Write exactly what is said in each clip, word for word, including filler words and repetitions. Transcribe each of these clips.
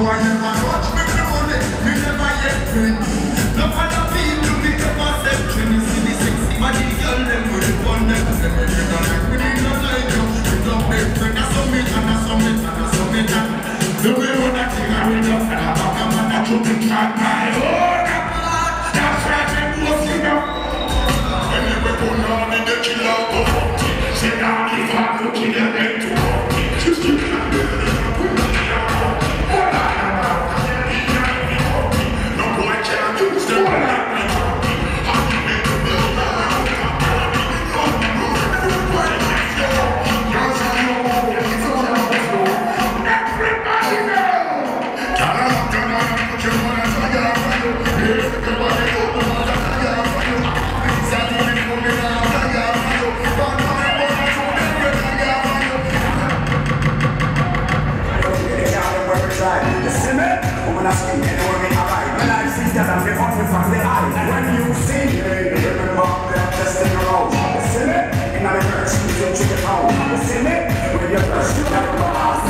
boy never touch me slowly, me never yet friend. No other people me ever said, when you see the sexy body girl, them with the fun, them say me need a like, me need a like you. We love best friend, I saw me, and I saw me, and I saw me, and the way when I think I will love, and I back a man, I took it back my own. That's right, them was you know. And then we go down in the killer, go fuck it. Say down if I'm looking at them to fuck it. Just keep it. When you sing, remember that just in the road. Listen it, and I first you don't you get home. Listen it, when you're first you gotta go out.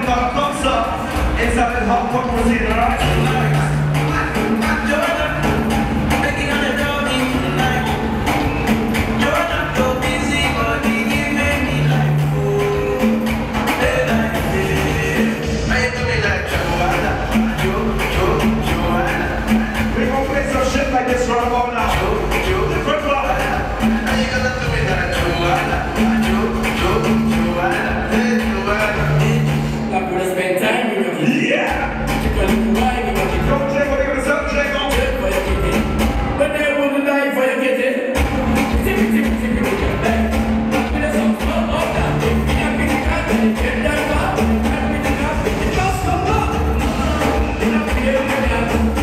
Remember, come sir, inside the hot pot proceed, alright? Like this right about now. The front bar. And you gonna do it like Joanna. Jo, Jo, Joanna. Hey, Joanna. I'm gonna spend time with you. Yeah. You're gonna cry with you. Come check what you're gonna say, check on. Check for your kitty. But they wouldn't die for your kitty. Tip, tip, tip, tip, tip, tip, tip. With a song, oh, oh, that. If you can't pick it up, then you get that far. If you can't pick it up, then you just come up. You're not feeling it now.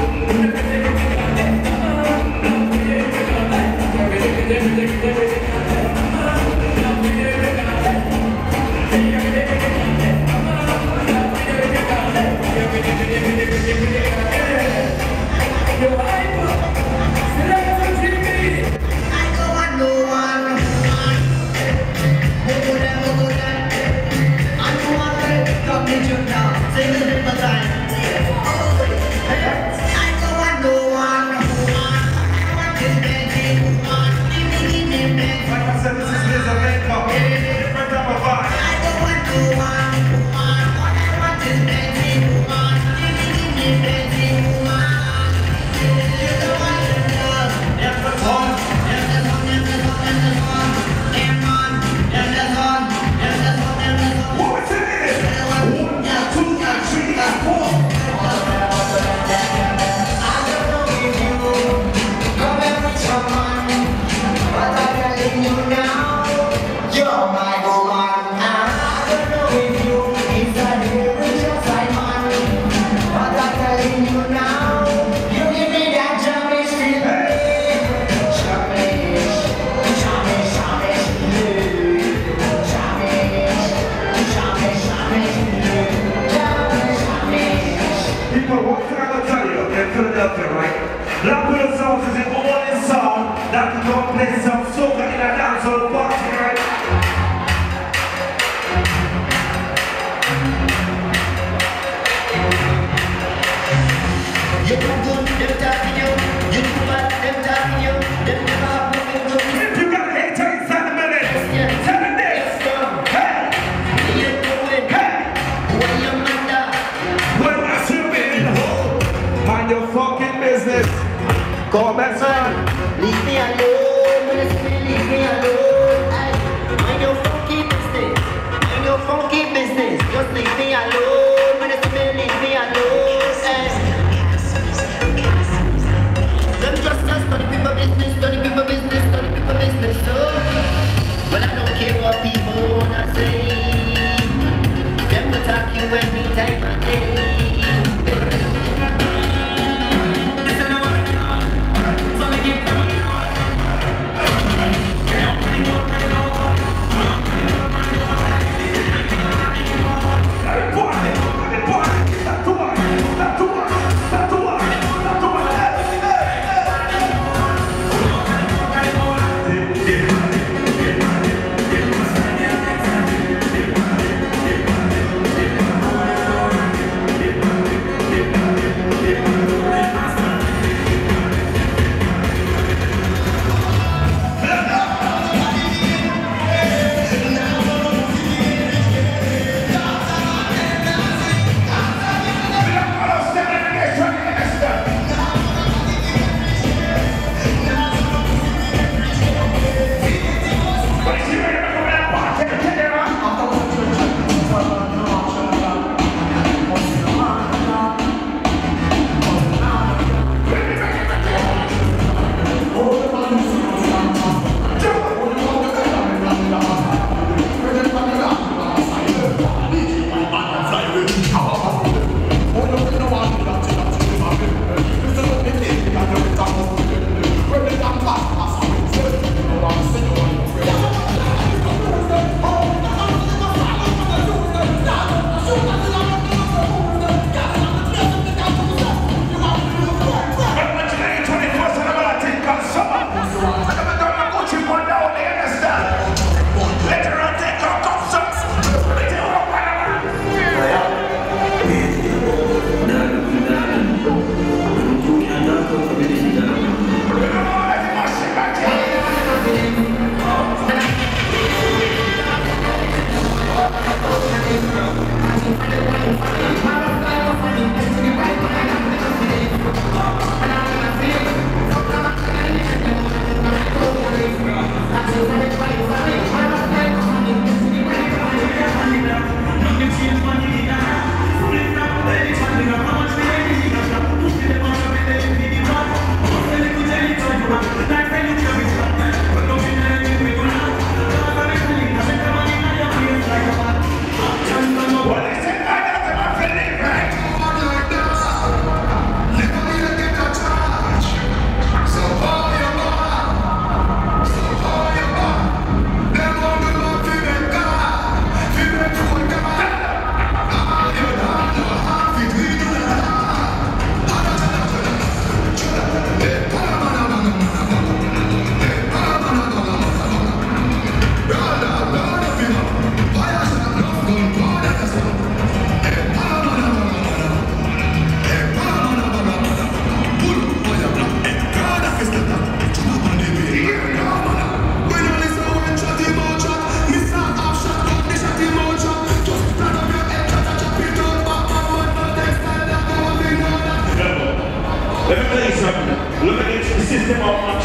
Go back, son. Leave me alone, leave me alone. Mind your funky business, mind your funky business. Just leave me alone, leave me alone. Them just study people business, study people business, study people business. So, well, I don't care what people wanna say. Them will talk you any time of day.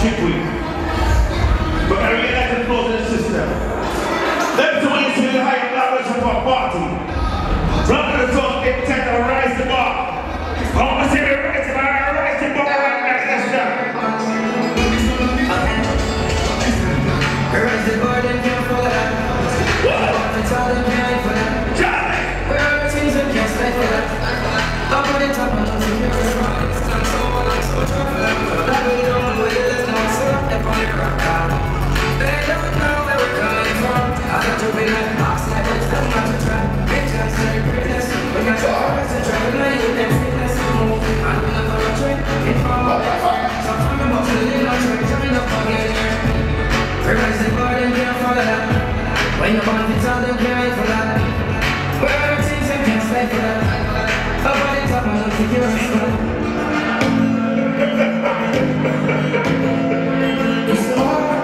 trick with. But I realize the flows in the system. Them two when you see the high levels of our party. Rather than talk, they tend to rise the bar. I want to see me rise the bar, rise the bar, rise the bar. Rise the bar, then can't fall out. What? It's all them behind for that. Johnny! Where are the things that can't stay for that? Up on the top, I'm not too sure. It's time so long, I'm so tough for that. I really don't know where it is now, so I'm up on the rock. They don't know where we're coming from. I got to be like box, like it's not much to try. It's just like greatness. We got your hearts to try to lay you and fitness to move. I'm gonna go a trick, it's all that fire. So I'm talking about the little trick, jumping up on your ear. Rise the bar, then can't fall out. When you're born, it's all them can't for that. Where are the things that can't stay for that? Up on the top, I'm gonna take your spot. It's all.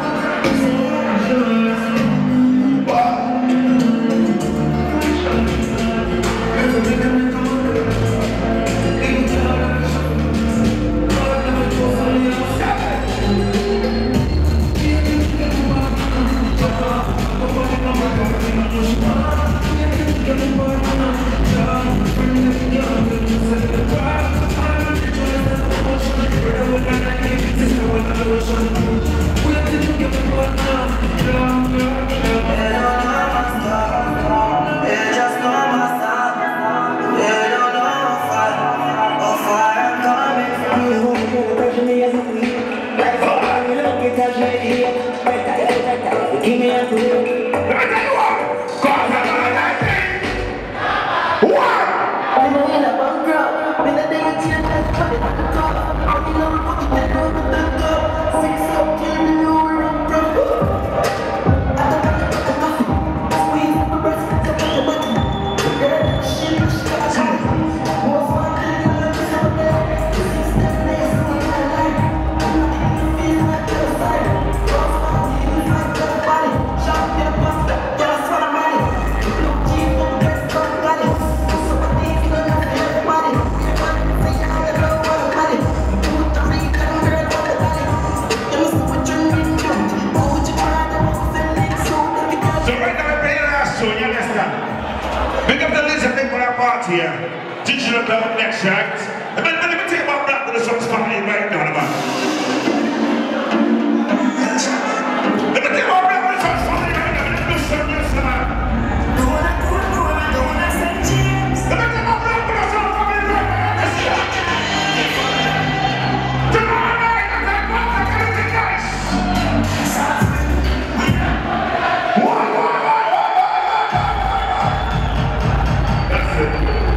Here, digital club next right? Let me, let me tell you about that with the songs coming in right now, man. Let me tell you about that with the songs coming in right now. Let me show you some, man. Let me tell you about that with the songs coming in right now. Let's go. Tomorrow night, I'm going to go to the guys. One, one, one, one, one, one, one. That's it.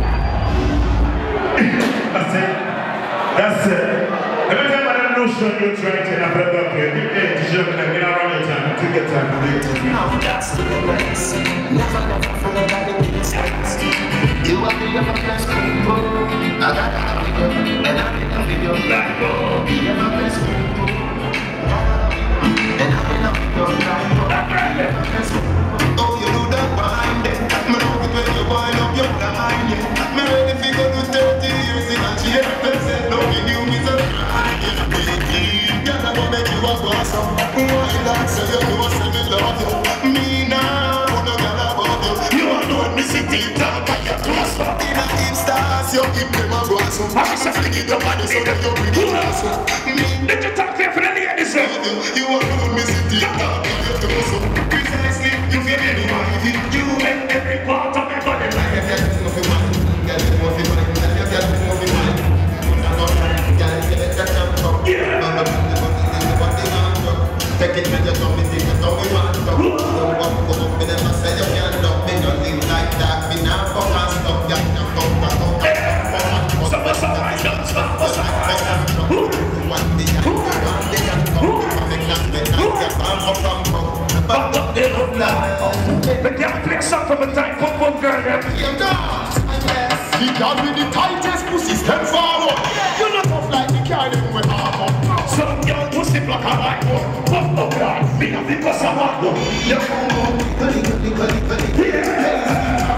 That's it. That's it. Every time I don't know show you're trying to have a back here, hey, to show me that you're not running time, to get time to do it. Now that's the place. Never, never for nobody in this place. You are the ever best people. I got a video, and I did a video like oh, the ever best people. And I did a video like oh, the ever best people. Oh, you do that behind it. Me know it when you wind up your blind, yeah. Me ready to go to thirty years in a G F S. Loving you is a crime, yeah. Girl, I go make you a boss up. Why not say you know say me love you? Me now, no girl above you. You alone, me see TikTok and you close up. In a Instas, you keep them a boss up. I wish I fling it up and so that you bring it close up. Let you talk here for the ladies, sir. You alone, me see TikTok and you close up. Precisely, you feel me wifey. You make every part of your body like a girl. You feel me, girl, you feel me, girl, you feel me, girl. Take it when you come and take it, don't be one stop. Don't walk, come up, me never say you can't stop. Me don't live like that, me now fuck and stop. Yeah, you fuck, fuck, fuck, fuck. Some of some I don't stop, some I don't stop. One day, one day, and come, come, make that, make that, get some up, come, come. Back up the hook line. But can't play a song from a tight pump pump girl, yeah. You dance, he got with the tightest pussy, step forward. You not tough like the car, them with half up. Some young pussy block a white one. Pop up God, me have the cause of what one. You come on, gully, gully, gully, gully. Yeah.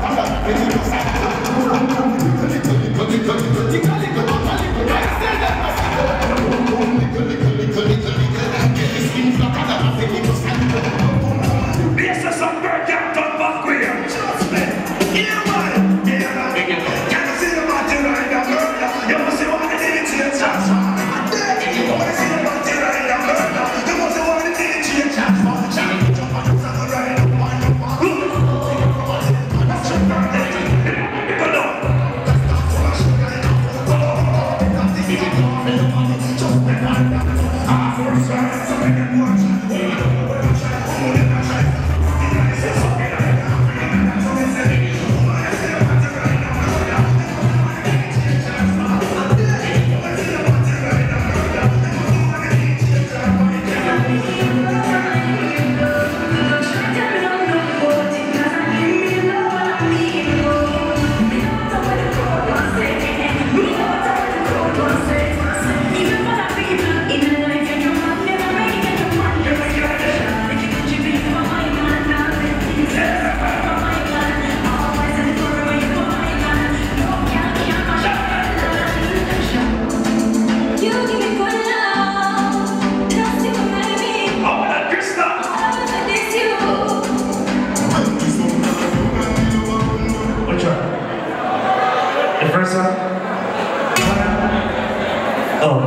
Gully, gully, gully, gully, gully, gully. first one? Oh.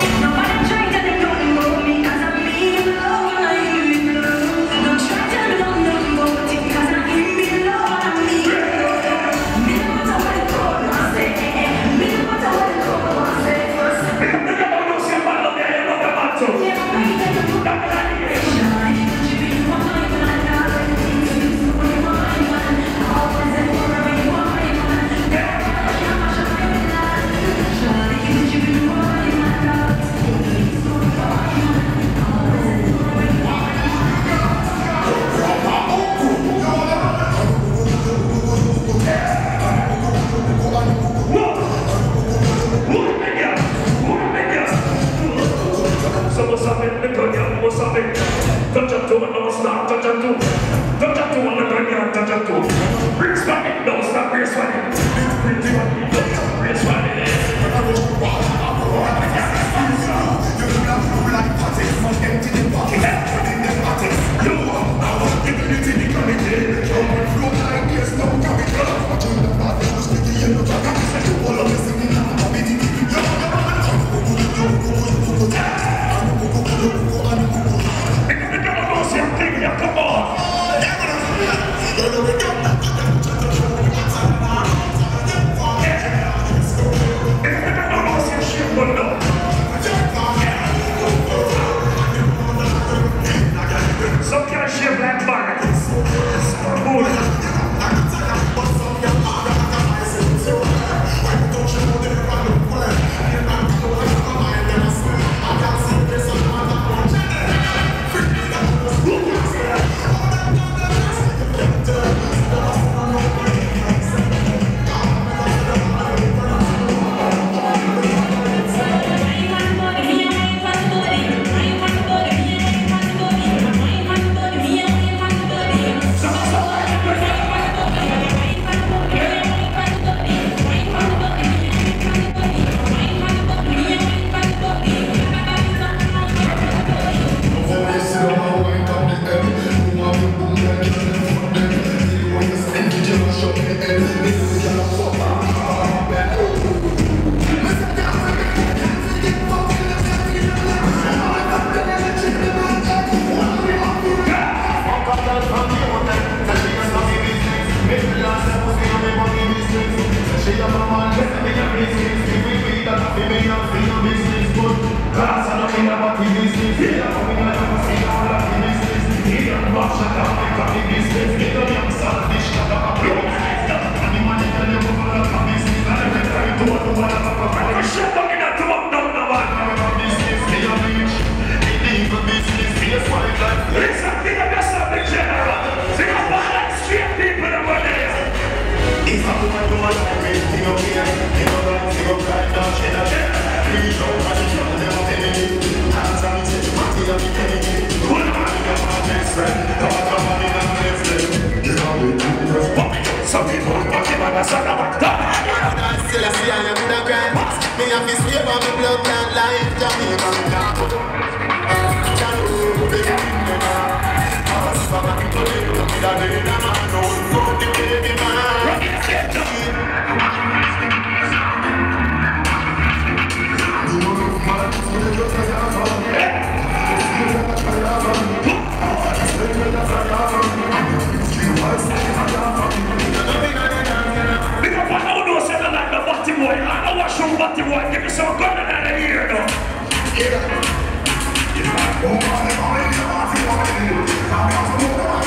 Yeah.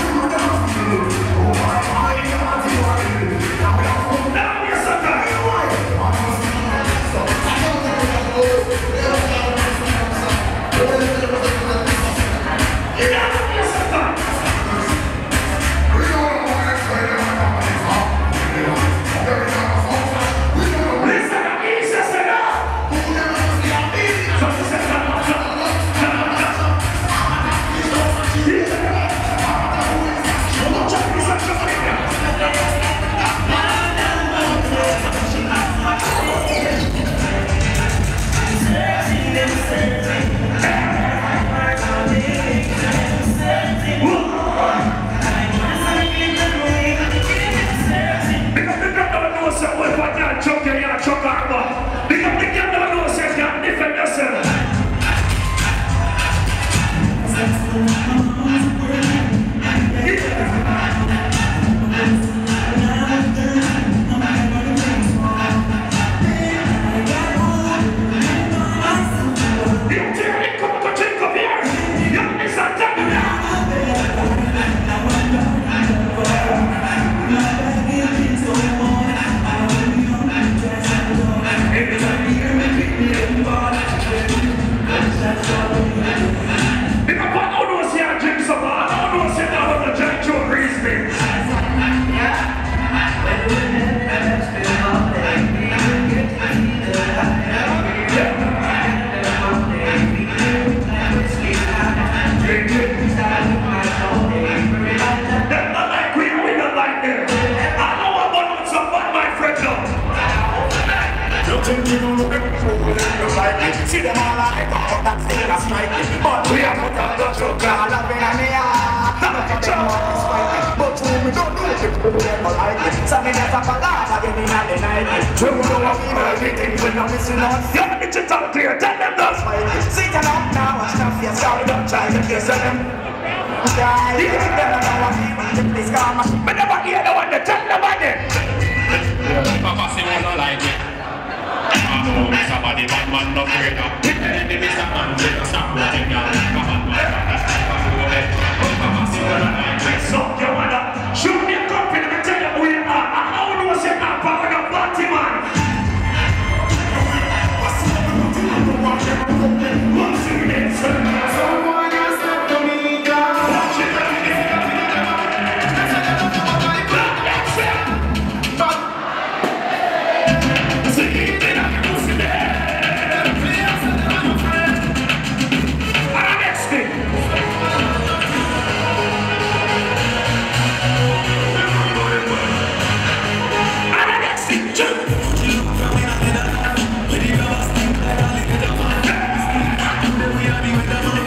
a chuck you, you're a chuck our butt. Because the girl never knows you can defend yourself. See them all like oh, that thing that's striking. But we are not on the truck. All of it and they are. None of them want to fight it. But who we don't know if we don't like it. So me just have a laugh again in the night. True, no one we know everything. We know missing us. You're the digital clear. Tell them those. Sit down up now and stuff your scar. Don't try to kiss them. Die. They don't know what we want to please come. But never hear the one that tell them about it. Papa say we don't like it. Oh, somebody bad man no afraid of. Any Mister Man just stop watching down. Come on, man. Oh, Papa say we don't like it. So your mother, show me a company. Let me tell you who you are. I don't know what's your name. Power of party man. What's your name, sir? Someone has stepped to me down. What's your name? We are the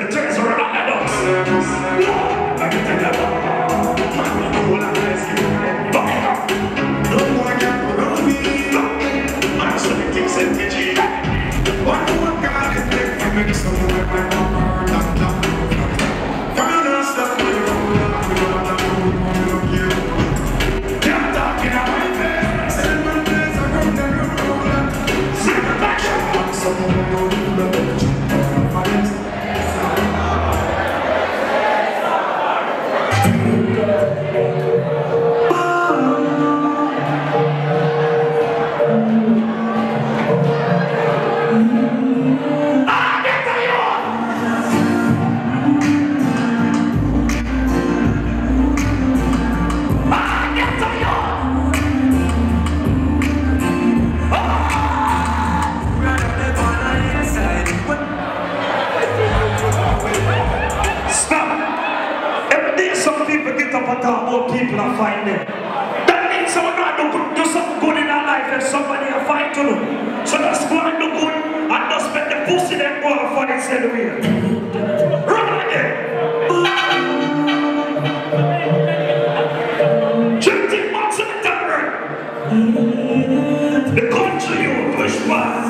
the turns around the dogs. I can tell you what. Man, you know what I'm asking. No more can run me. Man, so the kicks and the G. One more God is there for me. Someone with my mama. Come on, stop me. Can't talk in my face. Send my face around the road. Send my back. Someone who knows the people are finding. That means someone not do, do something good in their life and somebody are fight to do. So just go and do good and just make the pussy them go and find itself away. Run again. twenty months of the time. The country you push past.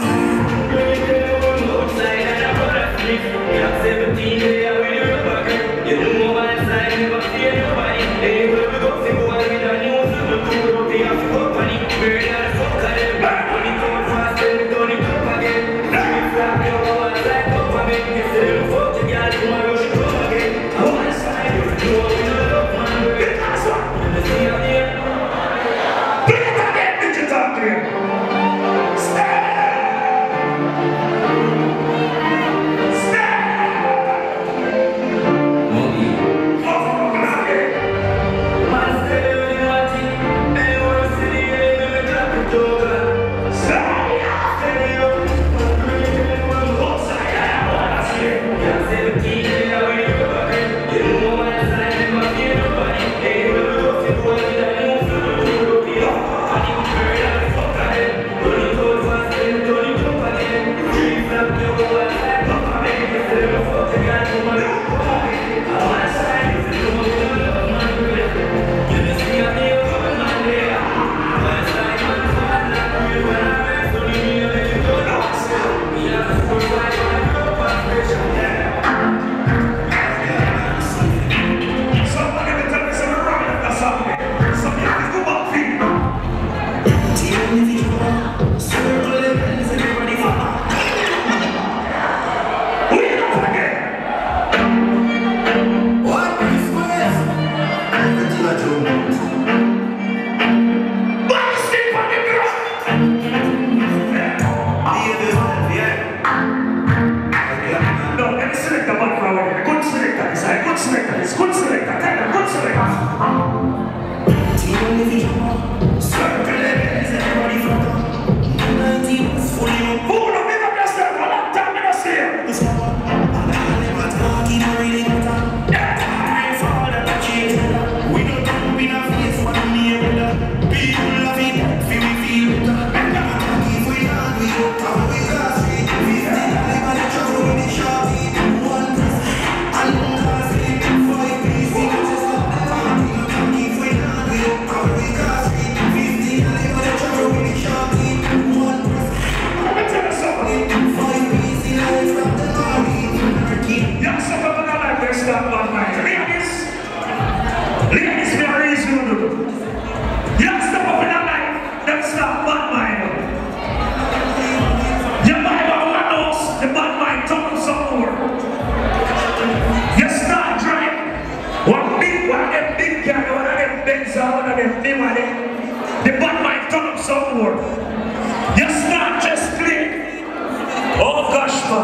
The bad might turn up some more. You start just play. Oh gosh, man.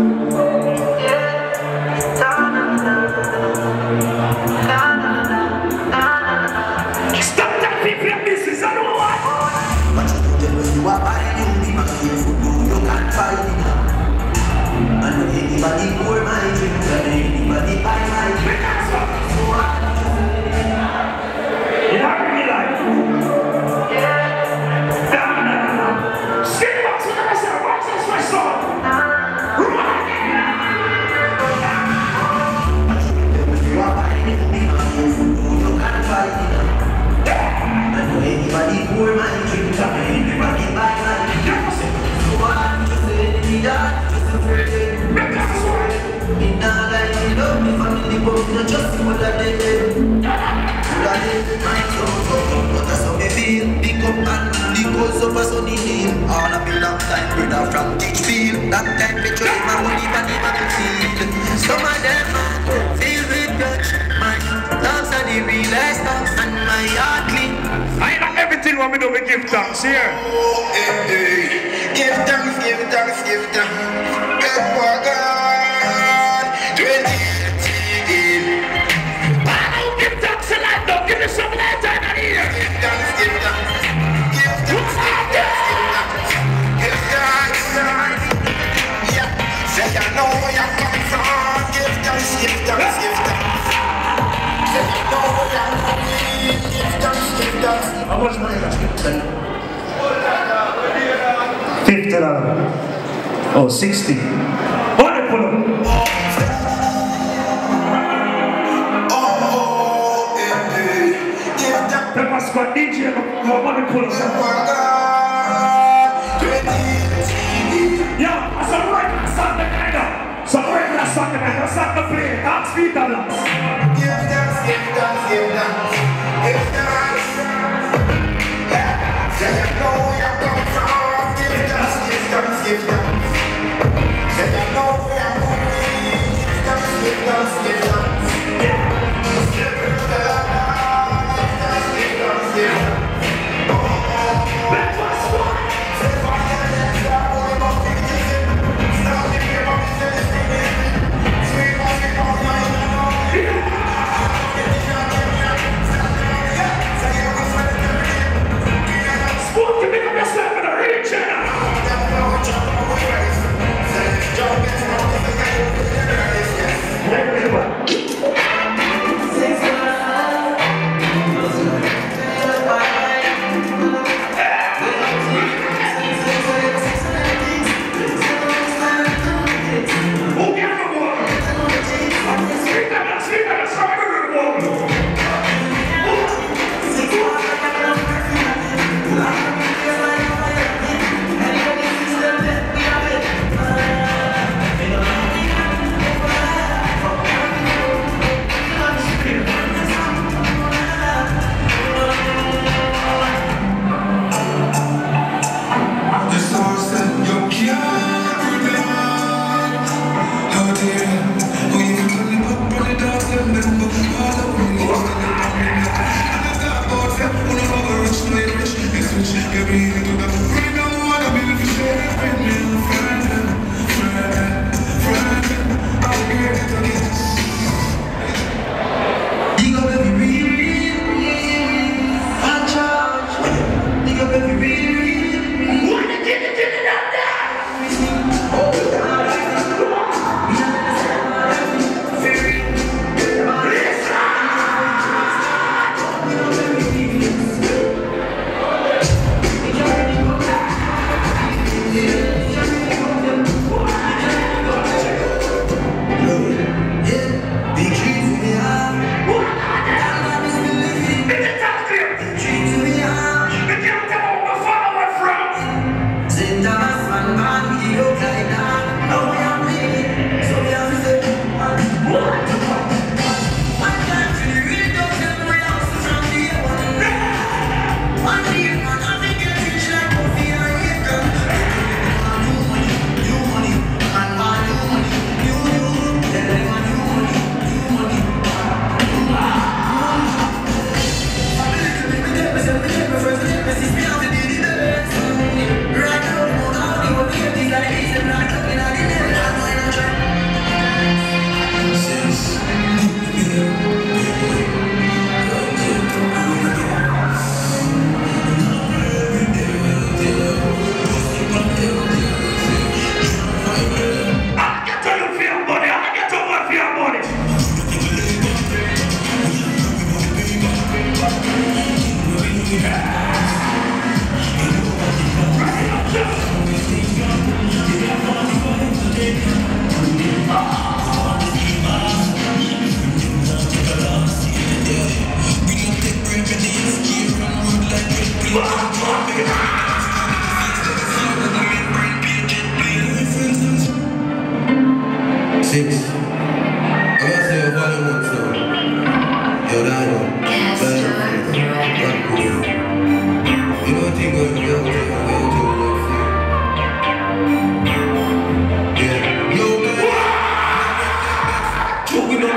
Stop that people in business, I don't know why. But you tell me you are buying you, me my food, you can't find me. And when anybody pour my drink, and anybody buy my drink. In our real life, down money, but not just what I did. What I did, my soul. But that's how me feel. Pick up and the goals of a sunny hill. All of me long time brother from Teachfield. That time me try my money, but never to feel. Some of them feel with touch. My dogs are the realest dogs, and my heart clean. I know everything what we do, we give thanks here. Oh, hey, hey. Give thanks, give thanks, give thanks. Good for God. twenty eighteen. Wow, give thanks a lot, don't give me some light on here. Give thanks, give thanks. Give thanks, give thanks, give thanks. Give thanks. Yeah. Say you know where you come from. Give thanks, give thanks, give thanks. Say you know where you're going. Give thanks, give thanks. How much money is that? Fifty dollars. Oh, sixty. What the pull up? Oh, eh, eh. Give thanks. Pepper Squad D J, how money pull up? Yeah, I said right now, Sunday night now. So right now, Sunday night, that's not the play. That's three dollars. Give thanks, give thanks, give thanks. Give thanks. Yeah. Say you know where you come from. Give thanks, give thanks, give thanks. Say you know where you're going. Give thanks, give thanks, give thanks. Give thanks, give thanks, give thanks. Pepper Squad. Say fire, let's go. We must be kissing. Stop the game of the same. Sweet money, come on, you know.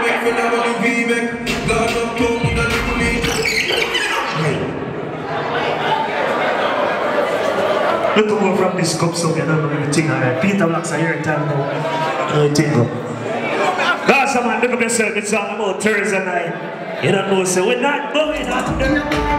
make me never live me make. God don't come with a little me. Look over from this cup so you don't know everything. Alright, Peter Blacks are here time now. Everything go. Guys, man, look up yourself. It's all about Thursday night. You don't know, so we're not going out there.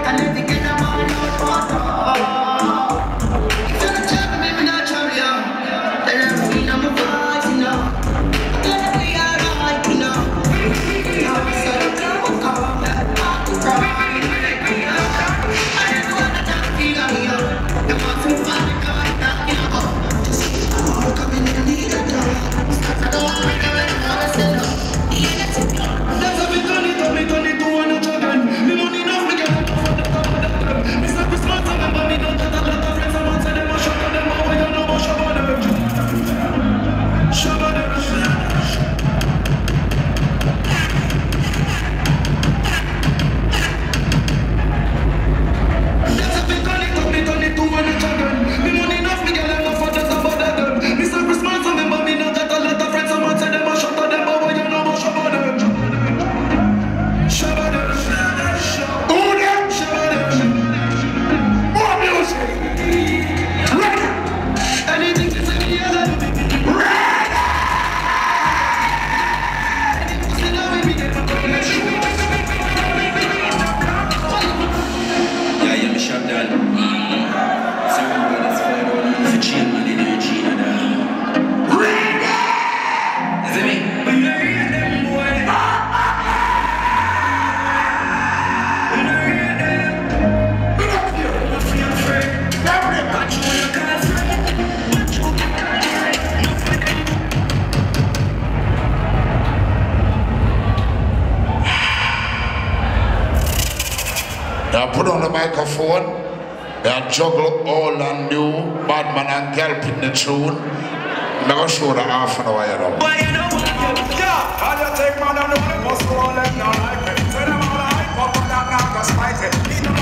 Now put on the microphone, they juggle all and new, bad man and girl put the tune. I'm going to show the half an hour, you know. But you know what, yeah, all you take man and know the bus roll them down like me. So them all the hype up and that knock us fight it.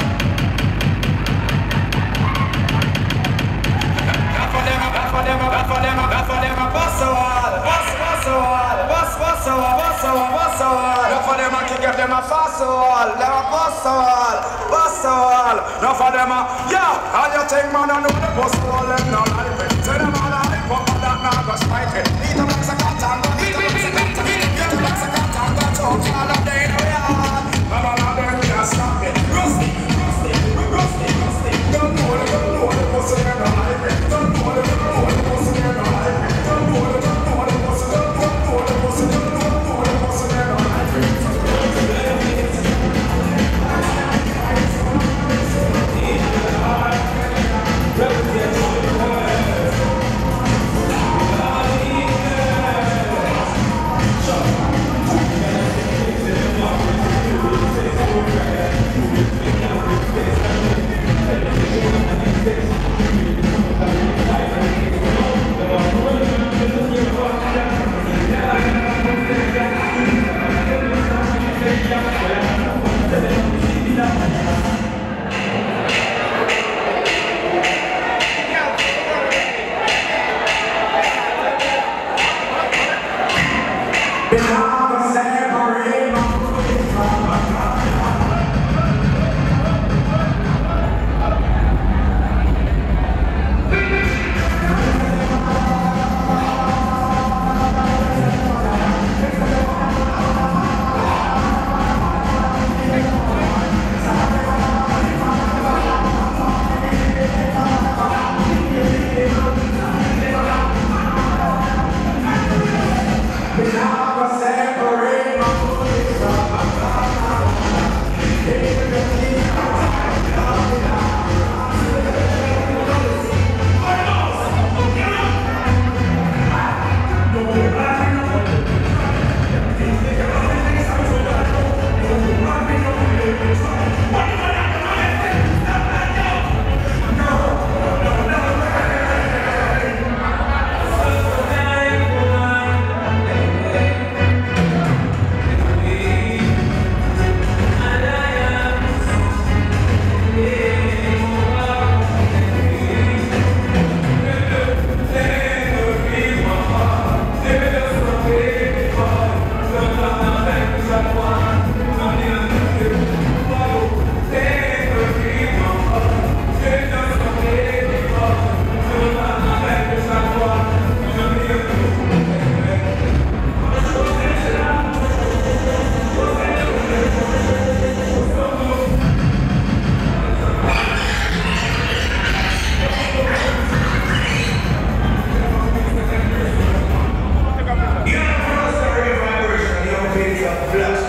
That for them, that for them, that for them, that for them, bust a wall, bust, bust a wall, bust, bust a wall, bust a wall, bust a wall. That for them, I can give them a fast wall, them a bust a wall, bust a wall. That for them, yeah, all you take man and know the bus roll them down like me. So them all the hype up and that knock us fight it. Eat them like a cat and go, eat them like a cat and go, eat them like a cat and go. So all of them in the yard, all of them can't stop it. Rusty, rusty, rusty, rusty. Don't know it, don't know it, pussy them don't like it. Don't know it, don't know it, pussy them don't like it. Don't know it, don't know it, pussy them don't know it, pussy them don't know it, pussy them don't like it.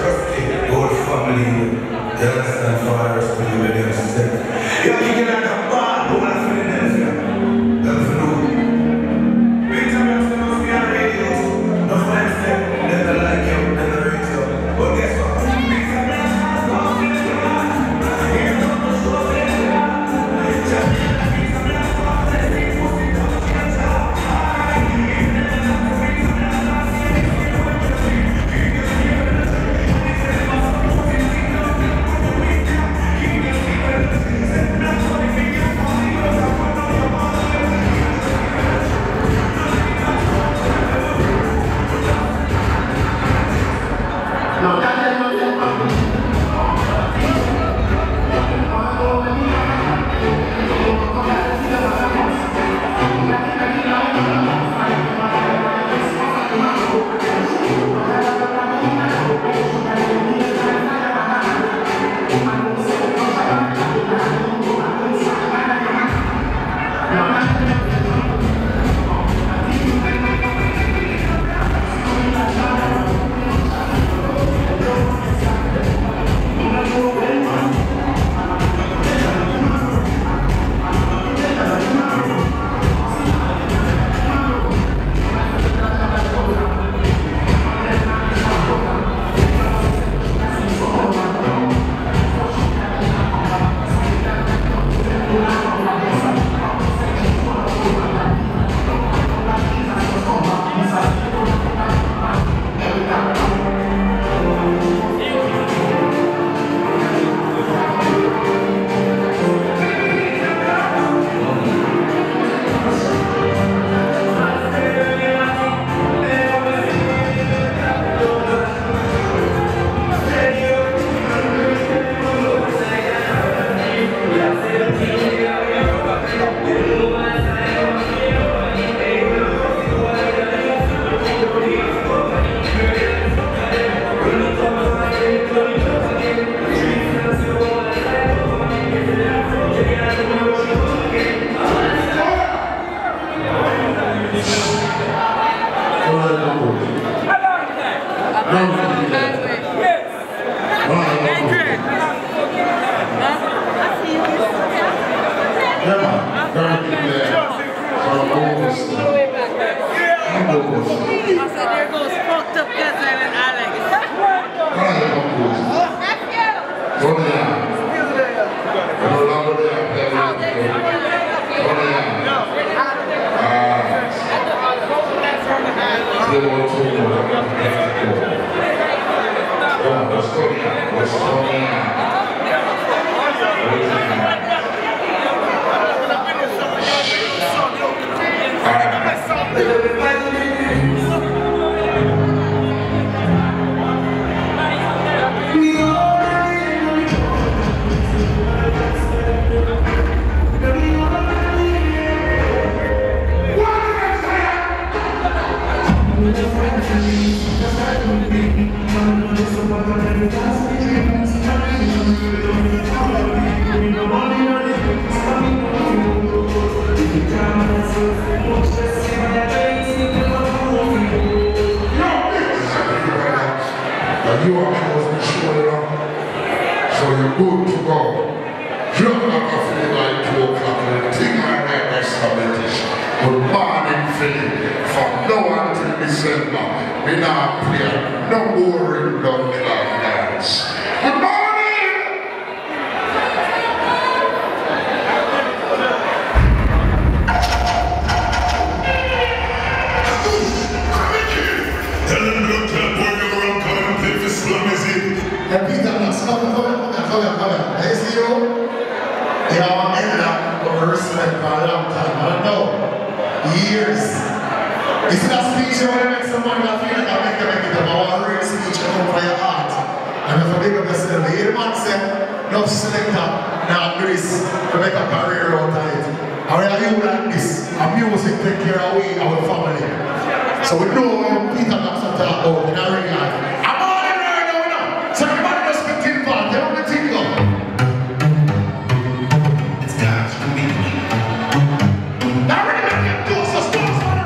trusty old family. You understand? For our rest of the millions. You have to get out of bad, but I'm feeling them. That's for no. Big time you must be on radio. No friends them, they don't like you, they don't rate you. But guess what? Big time you must be on radio. You don't know so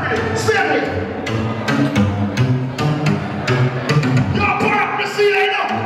see that now?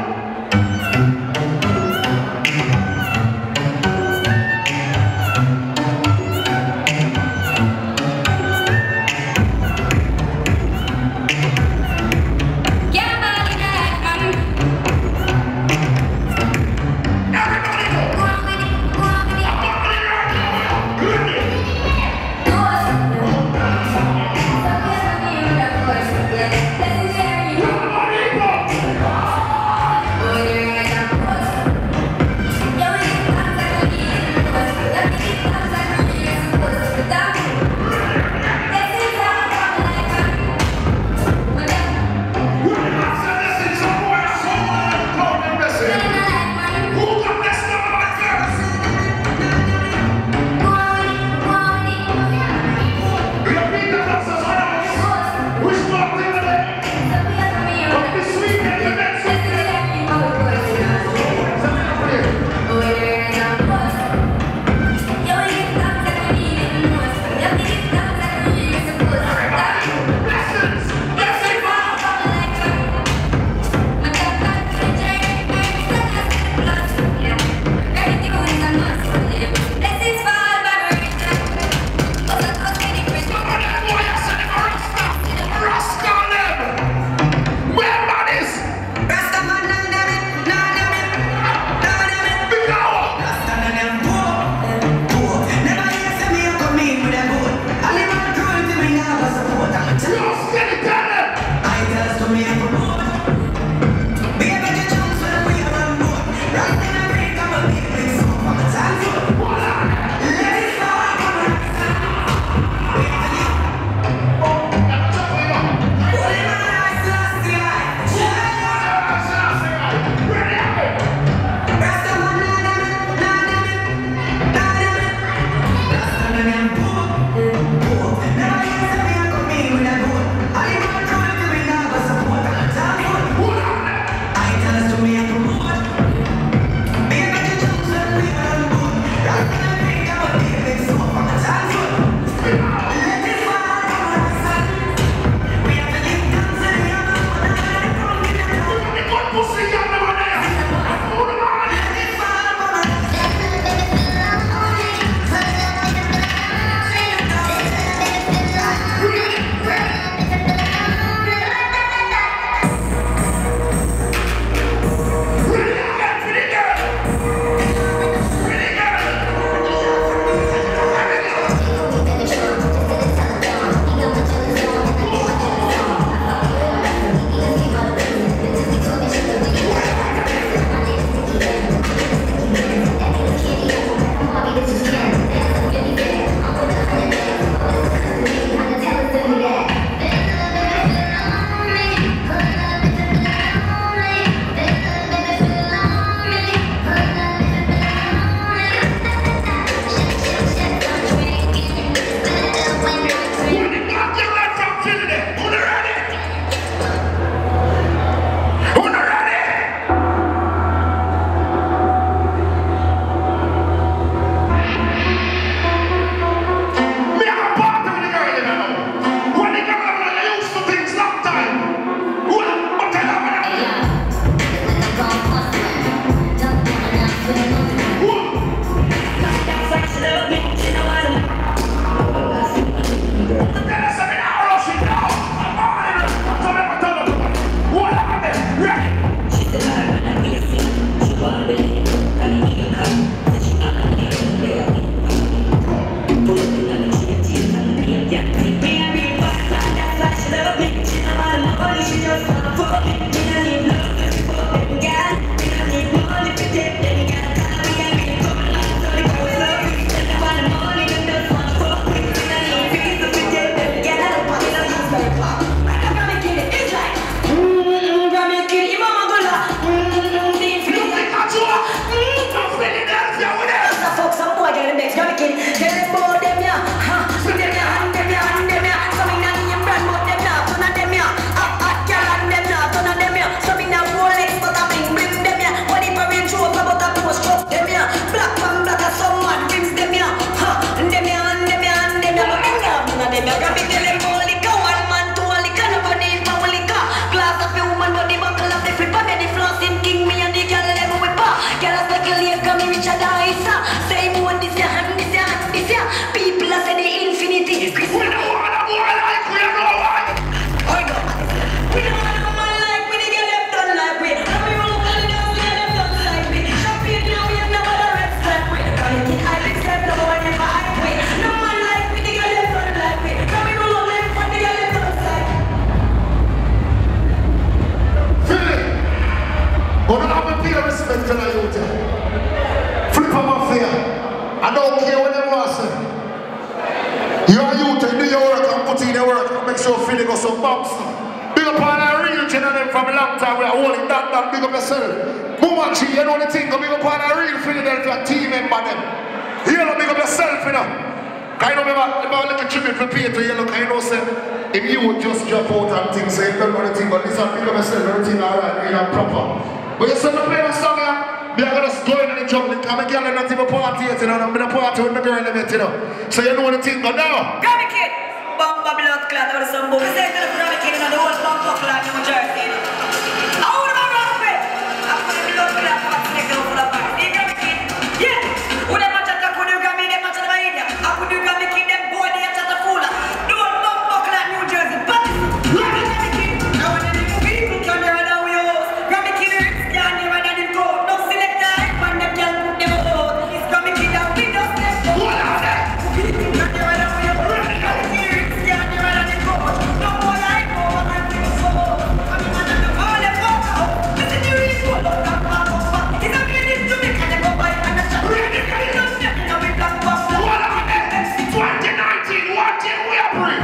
respect to the youth. Flip them off here. I don't care what they want to say. You're a youth, you do your work and put in your work and make sure you go some box. Big up on a real channel from a long time. We are holding that down. Big up yourself. Mumachi, you know the thing. Big up on a real Philadelphia team member them. You know, big up yourself, you know. I know about a little tribute for Peter, you look, I know, say, if you would just drop out and things, say, don't know the thing, but listen, big up yourself, everything alright, real and proper. But you said, play the song here, we are going to go in the jungle, because my girl is not even party yet, you know, I'm going to party with my girl in it, you know. So you know the thing, but now. Grammy Kid, Bumba Blood Clot, or some book. We say to the Grammy Kid, and the whole Bumba Clot, New Jersey. I want to rock with. I'm going to blood clot, I'm going to go for the party. Grammy Kid, yeah. Who them match at the Kudu Grammy, them match at the India. I could do Grammy Kid, them boy, they at the Fula. The whole Bumba Clot, New Jersey. But Grammy Kid, now when the people can hear it, we host. Grammy Kid, it's down here, and then go. No select time, and them can put them out. It's Grammy Kid, and we just them go. What are they? People can hear it, and we host. Grammy Kid, it's down here, and then go. No boy, I go, and we so. I mean, and then all them go out. Listen to the people, look at my Bumba. It's a minute to make, and they go by, and the shot. Ready, ready, just nothing, and we black Bumba. What are they? twenty nineteen, what did we bring?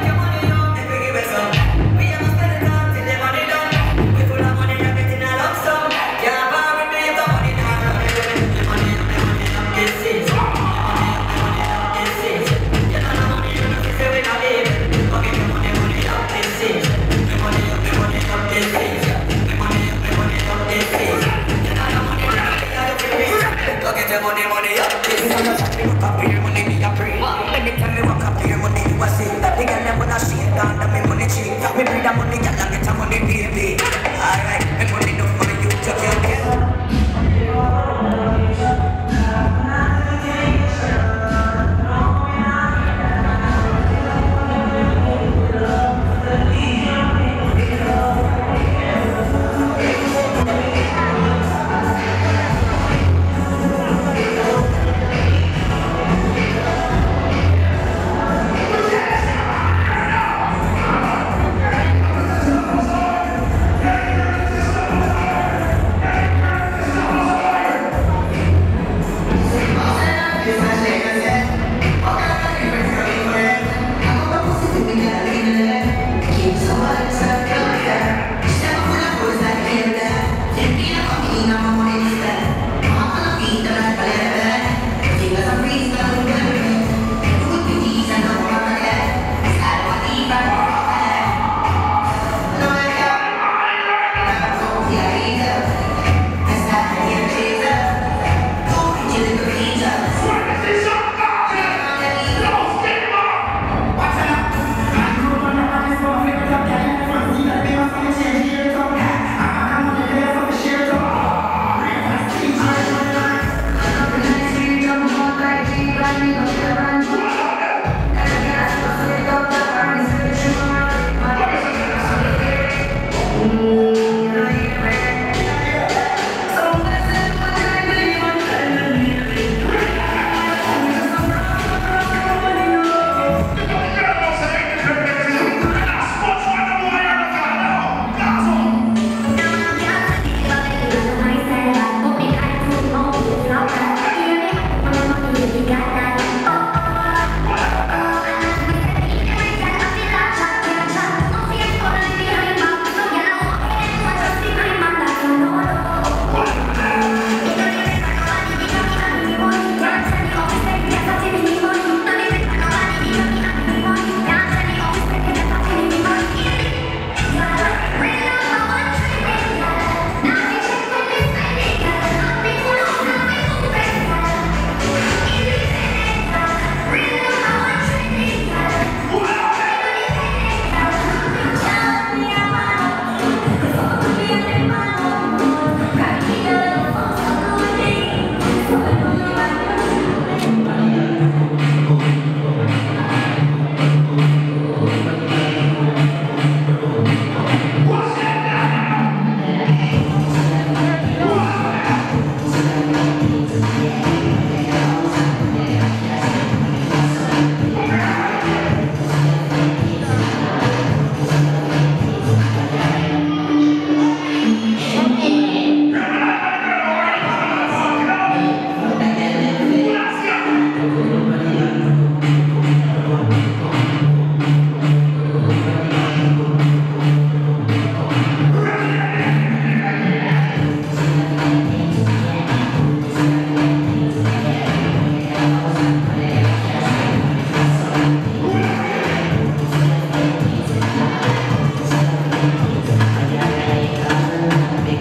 Money, money, up. Walk up here, money, me a pray. Anytime me walk up here, money, you a see. The girl them wanna shake down, that me money cheap. Me bring that money, girl, and get a money, baby. Alright, me money enough for you to your girl.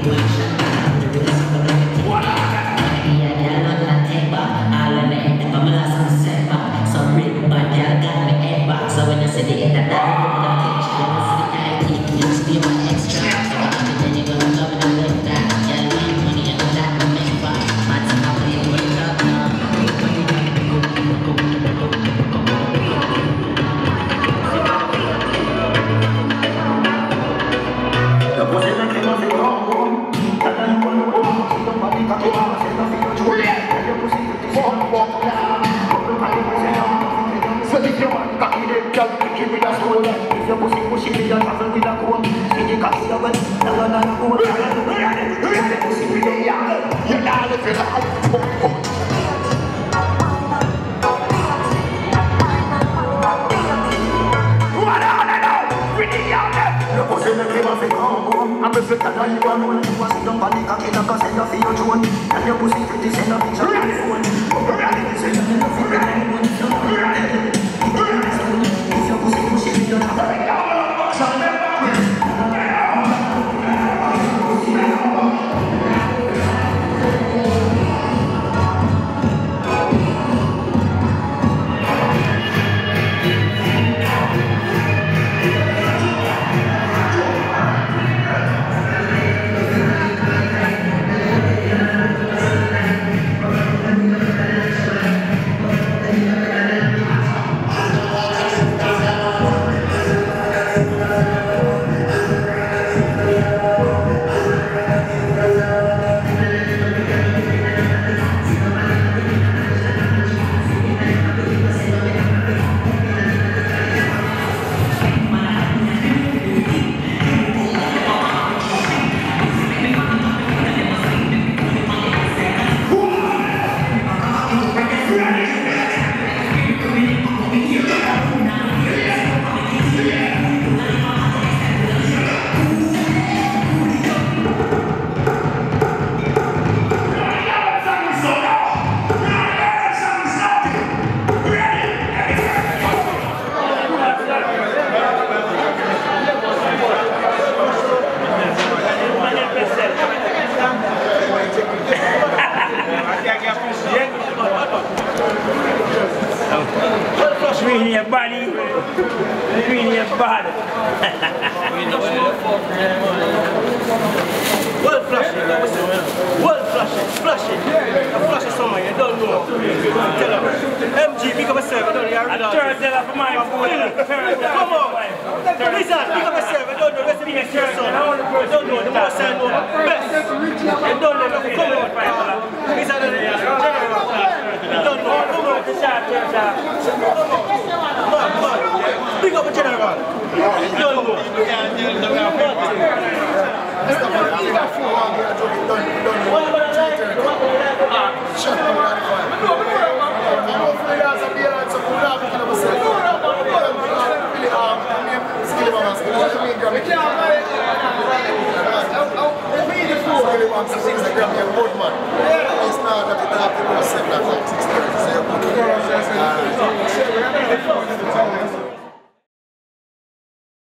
Things that grab me a boat.